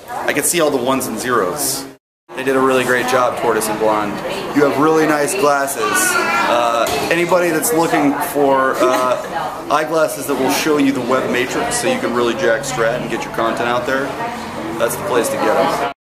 I can see all the ones and zeros. They did a really great job, Tortoise and Blonde. You have really nice glasses. Anybody that's looking for eyeglasses that will show you the web matrix so you can really jack strat and get your content out there, that's the place to get them.